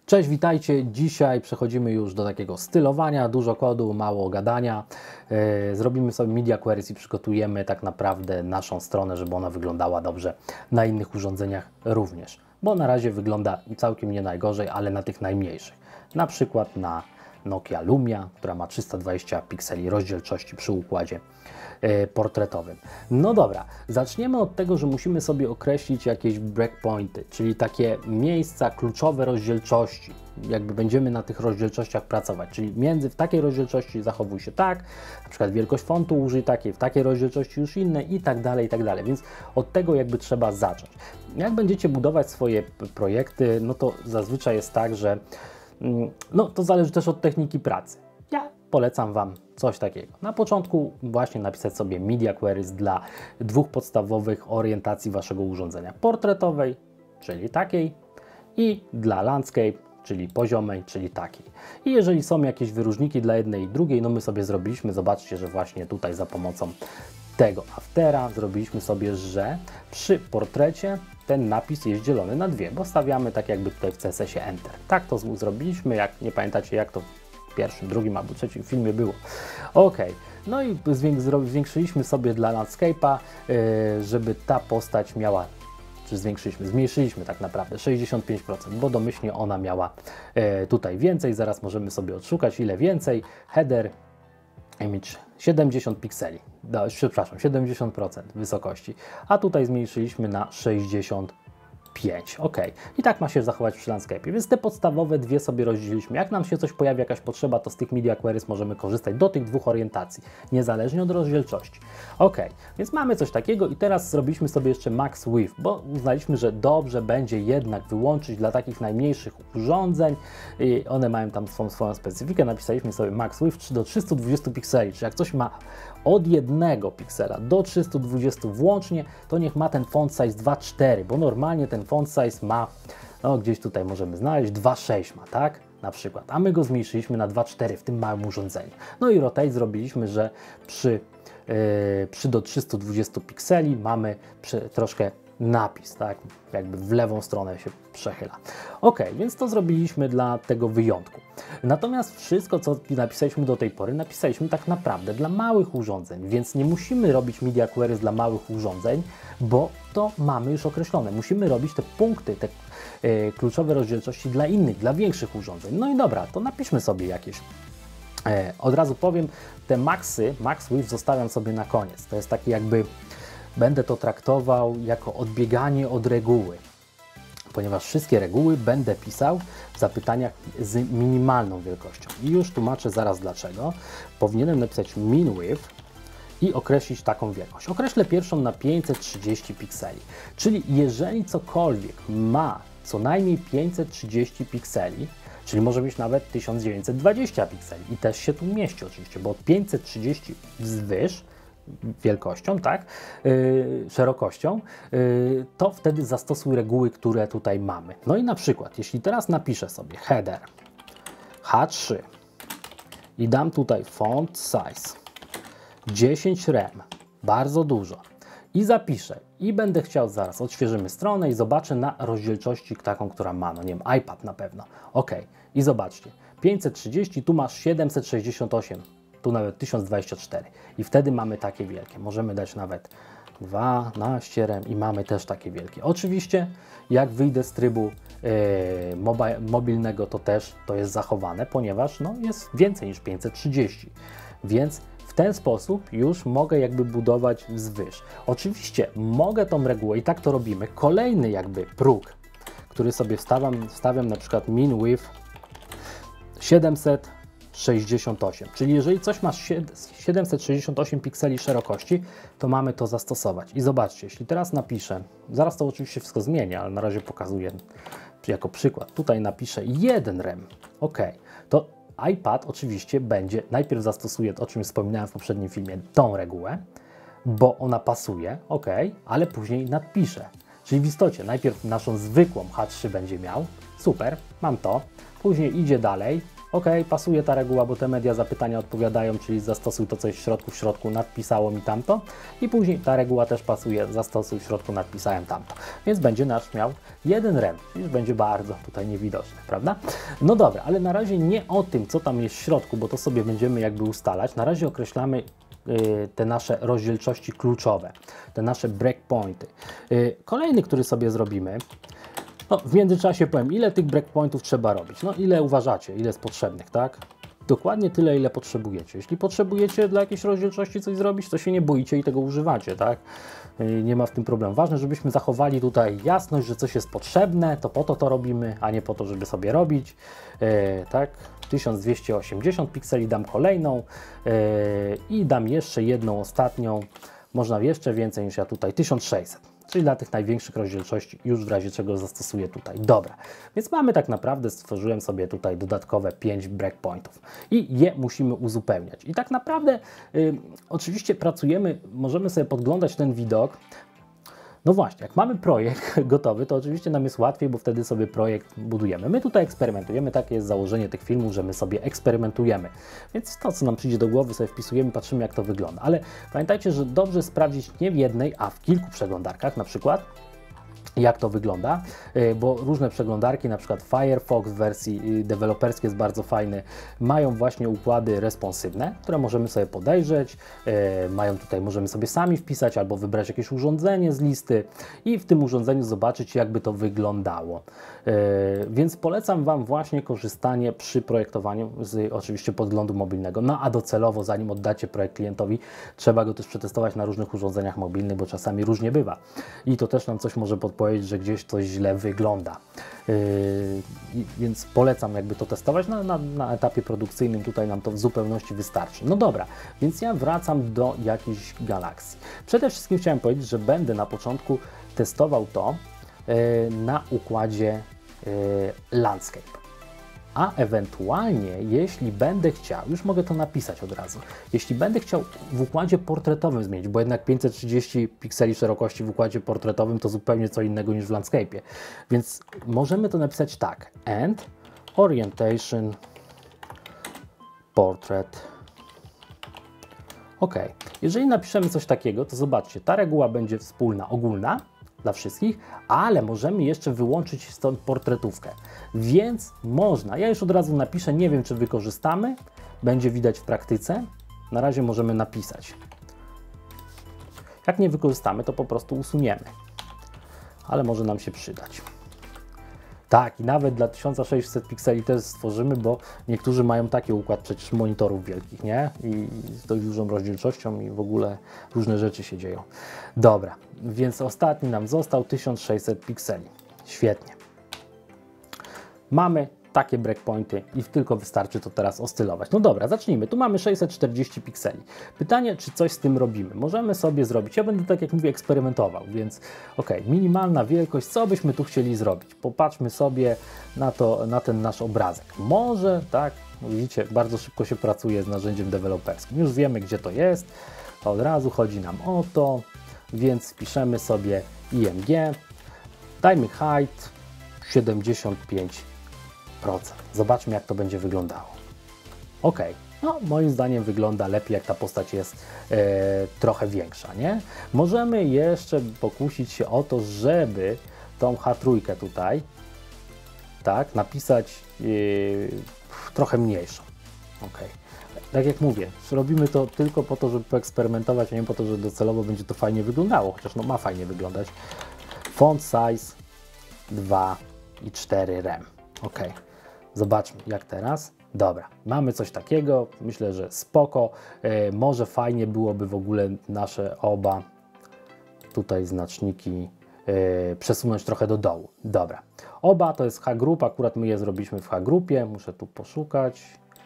Cześć, witajcie. Dzisiaj przechodzimy już do takiego stylowania, dużo kodu, mało gadania. Zrobimy sobie media queries i przygotujemy tak naprawdę naszą stronę, żeby ona wyglądała dobrze na innych urządzeniach również. Bo na razie wygląda całkiem nie najgorzej, ale na tych najmniejszych. Na przykład na Nokia Lumia, która ma 320 pikseli rozdzielczości przy układzie portretowym. No dobra, zaczniemy od tego, że musimy sobie określić jakieś breakpointy, czyli takie miejsca kluczowe rozdzielczości. Jakby będziemy na tych rozdzielczościach pracować, czyli w takiej rozdzielczości zachowuj się tak, na przykład wielkość fontu użyj takiej, w takiej rozdzielczości już inne i tak dalej, więc od tego jakby trzeba zacząć. Jak będziecie budować swoje projekty, no to zazwyczaj jest tak, że to zależy też od techniki pracy. Ja polecam Wam coś takiego. Na początku właśnie napisać sobie media queries dla dwóch podstawowych orientacji Waszego urządzenia. Portretowej, czyli takiej, i dla landscape, czyli poziomej, czyli takiej. I jeżeli są jakieś wyróżniki dla jednej i drugiej, no my sobie zrobiliśmy, zobaczcie, że właśnie tutaj za pomocą tego aftera zrobiliśmy sobie, że przy portrecie ten napis jest dzielony na dwie, bo stawiamy tak jakby tutaj w CSS-ie Enter. Tak to zrobiliśmy, jak nie pamiętacie jak to w pierwszym, drugim albo trzecim filmie było. Ok, no i zwiększyliśmy sobie dla landscape'a, żeby ta postać miała, czy zmniejszyliśmy tak naprawdę 65%, bo domyślnie ona miała tutaj więcej, zaraz możemy sobie odszukać ile więcej. Header, image 70 pikseli, przepraszam, 70% wysokości, a tutaj zmniejszyliśmy na 65. OK. I tak ma się zachować przy landscape. Więc te podstawowe dwie sobie rozdzieliliśmy. Jak nam się coś pojawi, jakaś potrzeba, to z tych media queries możemy korzystać do tych dwóch orientacji, niezależnie od rozdzielczości. OK, więc mamy coś takiego i teraz zrobiliśmy sobie jeszcze max width, bo uznaliśmy, że dobrze będzie jednak wyłączyć dla takich najmniejszych urządzeń i one mają tam swoją specyfikę. Napisaliśmy sobie max width do 320 pikseli, czyli jak coś ma od 1 piksela do 320 włącznie, to niech ma ten font size 2.4, bo normalnie ten font size ma, no gdzieś tutaj możemy znaleźć, 2.6 ma, tak? Na przykład, a my go zmniejszyliśmy na 2.4 w tym małym urządzeniu. No i rotate zrobiliśmy, że przy do 320 pikseli mamy troszkę napis, tak? Jakby w lewą stronę się przechyla. Ok, więc to zrobiliśmy dla tego wyjątku. Natomiast wszystko, co napisaliśmy do tej pory, napisaliśmy tak naprawdę dla małych urządzeń, więc nie musimy robić media queries dla małych urządzeń, bo to mamy już określone. Musimy robić te punkty, te kluczowe rozdzielczości dla innych, dla większych urządzeń. No i dobra, to napiszmy sobie jakieś. Od razu powiem, te max width zostawiam sobie na koniec. To jest taki jakby, będę to traktował jako odbieganie od reguły, ponieważ wszystkie reguły będę pisał w zapytaniach z minimalną wielkością. I już tłumaczę zaraz dlaczego. Powinienem napisać min width i określić taką wielkość. Określę pierwszą na 530 pikseli, czyli jeżeli cokolwiek ma co najmniej 530 pikseli, czyli może mieć nawet 1920 pikseli i też się tu mieści oczywiście, bo 530 wzwyż wielkością, tak, szerokością, to wtedy zastosuj reguły, które tutaj mamy. No i na przykład, jeśli teraz napiszę sobie header H3 i dam tutaj font size 10 rem, bardzo dużo, i zapiszę, i będę chciał, zaraz odświeżymy stronę i zobaczę na rozdzielczości taką, która ma, no nie wiem, iPad na pewno. Ok, i zobaczcie, 530, tu masz 768, tu nawet 1024 i wtedy mamy takie wielkie. Możemy dać nawet 12 rem i mamy też takie wielkie. Oczywiście jak wyjdę z trybu mobilnego, to też to jest zachowane, ponieważ no, jest więcej niż 530, więc w ten sposób już mogę jakby budować wzwyż. Oczywiście mogę tą regułę i tak to robimy. Kolejny jakby próg, który sobie wstawiam na przykład min width 768, czyli jeżeli coś ma 768 pikseli szerokości, to mamy to zastosować. I zobaczcie, jeśli teraz napiszę, zaraz to oczywiście wszystko zmienię, ale na razie pokazuję jako przykład. Tutaj napiszę 1 rem, ok, to iPad oczywiście najpierw zastosuje, o czym wspominałem w poprzednim filmie, tą regułę, bo ona pasuje, ok, ale później nadpiszę. Czyli w istocie najpierw naszą zwykłą H3 będzie miał, super, mam to, później idzie dalej, Ok, pasuje ta reguła, bo te media zapytania odpowiadają, czyli zastosuj to, co jest w środku nadpisało mi tamto i później ta reguła też pasuje, zastosuj w środku nadpisałem tamto. Więc będzie nasz miał jeden rem, już będzie bardzo tutaj niewidoczny, prawda? No dobra, ale na razie nie o tym, co tam jest w środku, bo to sobie będziemy jakby ustalać. Na razie określamy te nasze rozdzielczości kluczowe, te nasze breakpointy. Kolejny, który sobie zrobimy, no, w międzyczasie powiem, ile tych breakpointów trzeba robić. No, ile uważacie, ile jest potrzebnych, tak? Dokładnie tyle, ile potrzebujecie. Jeśli potrzebujecie dla jakiejś rozdzielczości coś zrobić, to się nie boicie i tego używacie, tak? Nie ma w tym problemu. Ważne, żebyśmy zachowali tutaj jasność, że coś jest potrzebne, to po to robimy, a nie po to, żeby sobie robić, tak? 1280 pikseli dam kolejną i dam jeszcze jedną ostatnią, można jeszcze więcej niż ja tutaj, 1600. Czyli dla tych największych rozdzielczości już w razie czego zastosuję tutaj. Dobra, więc mamy tak naprawdę, stworzyłem sobie tutaj dodatkowe 5 breakpointów i je musimy uzupełniać. I tak naprawdę oczywiście pracujemy, możemy sobie podglądać ten widok. No właśnie, jak mamy projekt gotowy, to oczywiście nam jest łatwiej, bo wtedy sobie projekt budujemy. My tutaj eksperymentujemy, takie jest założenie tych filmów, że my sobie eksperymentujemy. Więc to, co nam przyjdzie do głowy, sobie wpisujemy, patrzymy, jak to wygląda. Ale pamiętajcie, że dobrze sprawdzić nie w jednej, a w kilku przeglądarkach na przykład, jak to wygląda, bo różne przeglądarki, na przykład Firefox w wersji deweloperskiej jest bardzo fajny, mają właśnie układy responsywne, które możemy sobie podejrzeć, mają tutaj, możemy sobie sami wpisać albo wybrać jakieś urządzenie z listy i w tym urządzeniu zobaczyć, jakby to wyglądało. Więc polecam Wam właśnie korzystanie przy projektowaniu z oczywiście podglądu mobilnego, no a docelowo, zanim oddacie projekt klientowi, trzeba go też przetestować na różnych urządzeniach mobilnych, bo czasami różnie bywa i to też nam coś może podpowiedzieć, że gdzieś coś źle wygląda. Więc polecam jakby to testować na etapie produkcyjnym, tutaj nam to w zupełności wystarczy. No dobra, więc ja wracam do jakiejś galaksji. Przede wszystkim chciałem powiedzieć, że będę na początku testował to na układzie Landscape. A ewentualnie, jeśli będę chciał, już mogę to napisać od razu, jeśli będę chciał w układzie portretowym zmienić, bo jednak 530 pikseli szerokości w układzie portretowym to zupełnie co innego niż w Landscape'ie, więc możemy to napisać tak, and orientation portrait. Ok, jeżeli napiszemy coś takiego, to zobaczcie, ta reguła będzie wspólna, ogólna, dla wszystkich, ale możemy jeszcze wyłączyć stąd portretówkę, więc można, ja już od razu napiszę, nie wiem czy wykorzystamy, będzie widać w praktyce, na razie możemy napisać. Jak nie wykorzystamy, to po prostu usuniemy, ale może nam się przydać. Tak, i nawet dla 1600 pikseli też stworzymy, bo niektórzy mają taki układ przecież monitorów wielkich, nie? I z dość dużą rozdzielczością i w ogóle różne rzeczy się dzieją. Dobra, więc ostatni nam został 1600 pikseli. Świetnie. Mamy takie breakpointy i tylko wystarczy to teraz ostylować. No dobra, zacznijmy. Tu mamy 640 pikseli. Pytanie, czy coś z tym robimy? Możemy sobie zrobić. Ja będę, tak jak mówię, eksperymentował, więc ok, minimalna wielkość. Co byśmy tu chcieli zrobić? Popatrzmy sobie na ten nasz obrazek. Może, tak, widzicie, bardzo szybko się pracuje z narzędziem deweloperskim. Już wiemy, gdzie to jest. Od razu chodzi nam o to, więc piszemy sobie img. Dajmy height 75%. Zobaczmy, jak to będzie wyglądało. Ok, no moim zdaniem wygląda lepiej, jak ta postać jest trochę większa, nie? Możemy jeszcze pokusić się o to, żeby tą H3 tutaj, tak, napisać trochę mniejszą. Ok, tak jak mówię, robimy to tylko po to, żeby poeksperymentować, a nie po to, że docelowo będzie to fajnie wyglądało, chociaż no ma fajnie wyglądać. Font size 2,4 rem. Ok, zobaczmy jak teraz. Dobra, mamy coś takiego, myślę, że spoko. Może fajnie byłoby w ogóle nasze oba tutaj znaczniki przesunąć trochę do dołu. Dobra, oba to jest H-group, akurat my je zrobiliśmy w H-grupie, muszę tu poszukać.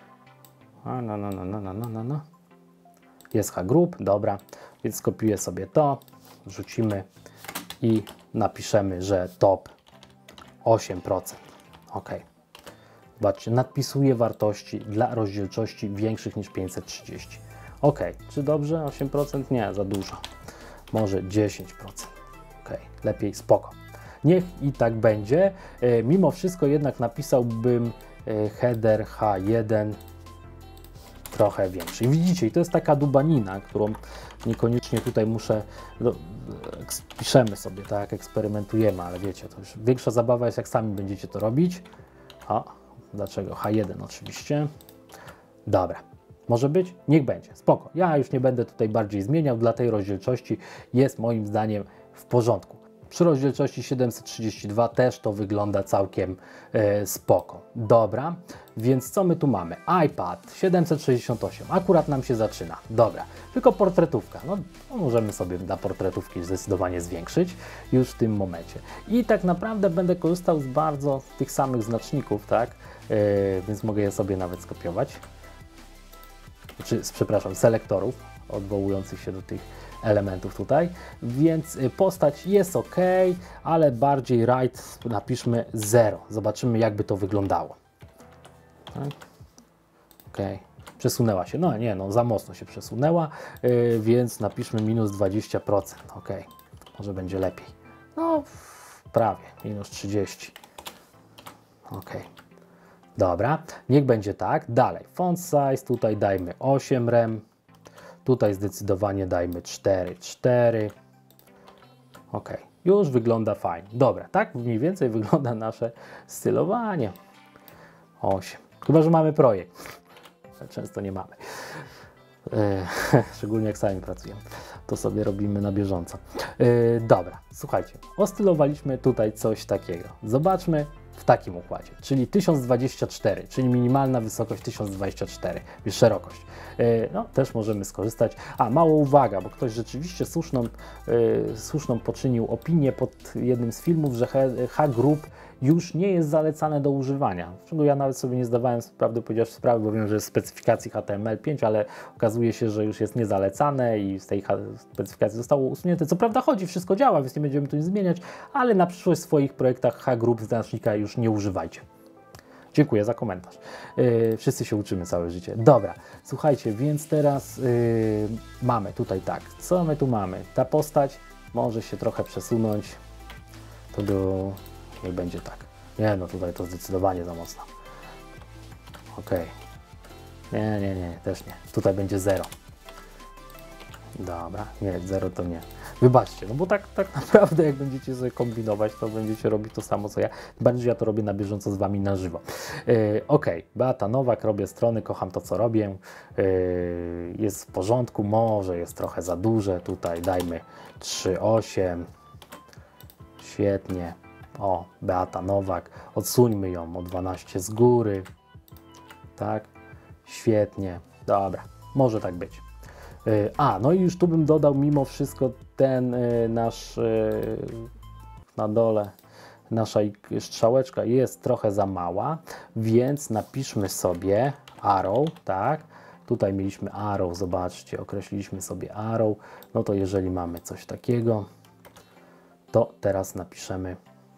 Jest H-group, dobra, więc skopiuję sobie to, wrzucimy i napiszemy, że top 8%. Ok. Zobaczcie, nadpisuję wartości dla rozdzielczości większych niż 530. Ok, czy dobrze? 8%? Nie, za dużo. Może 10%. Ok, lepiej, spoko. Niech i tak będzie. Mimo wszystko jednak napisałbym header H1 trochę większy. I widzicie, i to jest taka dubanina, którą niekoniecznie tutaj muszę, no, piszemy sobie, tak, eksperymentujemy, ale wiecie, to już większa zabawa jest, jak sami będziecie to robić. O, dlaczego? H1 oczywiście. Dobra. Może być? Niech będzie. Spoko. Ja już nie będę tutaj bardziej zmieniał. Dla tej rozdzielczości jest moim zdaniem w porządku. Przy rozdzielczości 732 też to wygląda całkiem spoko. Dobra, więc co my tu mamy? iPad 768. Akurat nam się zaczyna. Dobra, tylko portretówka. No, możemy sobie dla portretówki zdecydowanie zwiększyć już w tym momencie. I tak naprawdę będę korzystał z bardzo tych samych znaczników, tak? Więc mogę je sobie nawet skopiować. Przepraszam, selektorów odwołujących się do tych elementów tutaj, więc postać jest ok, ale bardziej right napiszmy 0. Zobaczymy, jakby to wyglądało. Tak? Ok, przesunęła się, no nie, no za mocno się przesunęła, więc napiszmy minus 20%. Ok, może będzie lepiej. No prawie, minus 30. Ok. Dobra, niech będzie tak. Dalej, font size, tutaj dajmy 8 rem. Tutaj zdecydowanie dajmy 4. Ok, już wygląda fajnie. Dobra, tak mniej więcej wygląda nasze stylowanie. 8. Chyba że mamy projekt. Często nie mamy. Szczególnie jak sami pracujemy. To sobie robimy na bieżąco. Dobra, słuchajcie, ostylowaliśmy tutaj coś takiego. Zobaczmy w takim układzie, czyli 1024, czyli minimalna wysokość 1024, szerokość. No, też możemy skorzystać. A, mała uwaga, bo ktoś rzeczywiście słuszną poczynił opinię pod jednym z filmów, że H-Group już nie jest zalecane do używania. Czego ja nawet sobie nie zdawałem sprawy, bo wiem, że jest w specyfikacji HTML5, ale okazuje się, że już jest niezalecane i z tej specyfikacji zostało usunięte. Co prawda wszystko działa, więc nie będziemy tu nic zmieniać, ale na przyszłość w swoich projektach H-Group znacznika już nie używajcie. Dziękuję za komentarz. Wszyscy się uczymy całe życie. Dobra, słuchajcie, więc teraz mamy tutaj tak. Co my tu mamy? Ta postać może się trochę przesunąć. To do... Niech będzie tak. Nie, no tutaj to zdecydowanie za mocno. Ok. Nie, też nie. Tutaj będzie 0. Dobra, nie, 0 to nie. Wybaczcie, no bo tak naprawdę jak będziecie sobie kombinować, to będziecie robić to samo co ja. Bardziej ja to robię na bieżąco z Wami na żywo. Ok, Beata Nowak, robię strony, kocham to co robię. Jest w porządku, może jest trochę za duże. Tutaj dajmy 3,8. Świetnie. O, Beata Nowak, odsuńmy ją o 12 z góry. Tak, świetnie. Dobra, może tak być. No i już tu bym dodał mimo wszystko ten nasz na dole, nasza strzałeczka jest trochę za mała, więc napiszmy sobie arrow, tak? Tutaj mieliśmy arrow, zobaczcie, określiliśmy sobie arrow. No to jeżeli mamy coś takiego, to teraz napiszemy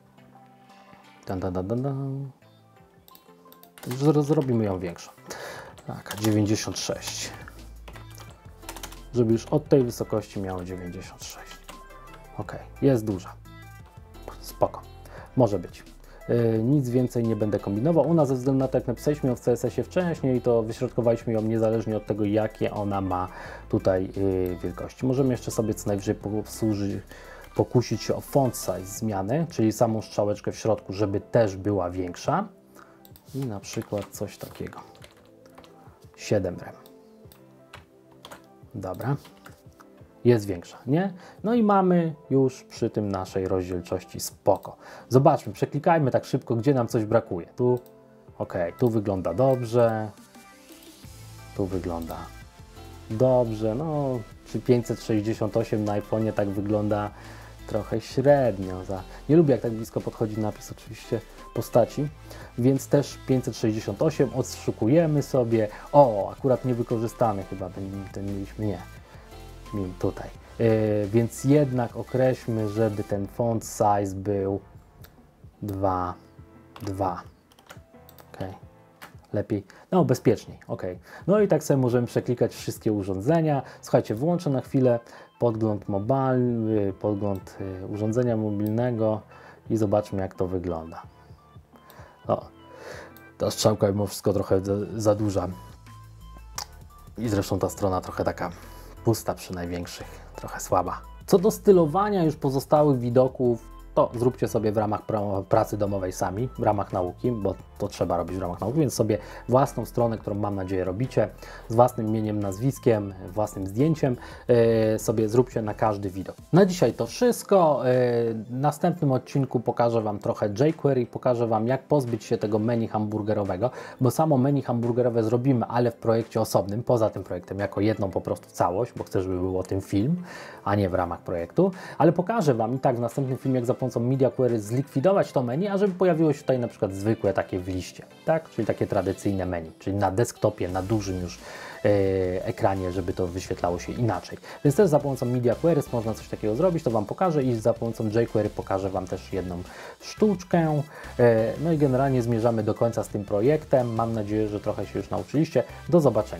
zrobimy ją większą. Tak, 96. Żeby już od tej wysokości miało 96. Ok, jest duża. Spoko. Może być. Nic więcej nie będę kombinował. Ona ze względu na to, jak napisaliśmy ją w CSS-ie wcześniej, to wyśrodkowaliśmy ją niezależnie od tego, jakie ona ma tutaj wielkości. Możemy jeszcze sobie co najwyżej pokusić się o font size zmiany, czyli samą strzałeczkę w środku, żeby też była większa. I na przykład coś takiego. 7 rem. Dobra. Jest większa, nie? No i mamy już przy tym naszej rozdzielczości spoko. Zobaczmy, przeklikajmy tak szybko, gdzie nam coś brakuje. Tu, ok, tu wygląda dobrze. Tu wygląda dobrze. No, przy 568 na iPhone'ie tak wygląda trochę średnio. Nie lubię, jak tak blisko podchodzi napis oczywiście postaci, więc też 568 odszukujemy sobie. O, akurat niewykorzystany chyba ten mieliśmy, nie. Tutaj. Więc jednak określmy, żeby ten font size był 2. Ok. Lepiej. No, bezpieczniej. Ok. No i tak sobie możemy przeklikać wszystkie urządzenia. Słuchajcie, włączę na chwilę podgląd mobilny, podgląd urządzenia mobilnego i zobaczmy, jak to wygląda. O. Ta strzałka mimo wszystko trochę za duża. I zresztą ta strona trochę taka pusta przy największych, trochę słaba. Co do stylowania już pozostałych widoków, to zróbcie sobie w ramach pracy domowej sami, w ramach nauki, bo to trzeba robić w ramach nauki, więc sobie własną stronę, którą mam nadzieję robicie, z własnym imieniem, nazwiskiem, własnym zdjęciem, sobie zróbcie na każdy widok. Na dzisiaj to wszystko. W następnym odcinku pokażę Wam trochę jQuery, pokażę Wam, jak pozbyć się tego menu hamburgerowego, bo samo menu hamburgerowe zrobimy, ale w projekcie osobnym, poza tym projektem, jako jedną po prostu całość, bo chcę, żeby był o tym film, a nie w ramach projektu, ale pokażę Wam i tak w następnym filmie, jak za pomocą Media Query zlikwidować to menu, a żeby pojawiło się tutaj na przykład zwykłe takie w liście, tak? Czyli takie tradycyjne menu, czyli na desktopie, na dużym już ekranie, żeby to wyświetlało się inaczej. Więc też za pomocą Media Queries można coś takiego zrobić, to Wam pokażę i za pomocą jQuery pokażę Wam też jedną sztuczkę. No i generalnie zmierzamy do końca z tym projektem. Mam nadzieję, że trochę się już nauczyliście. Do zobaczenia.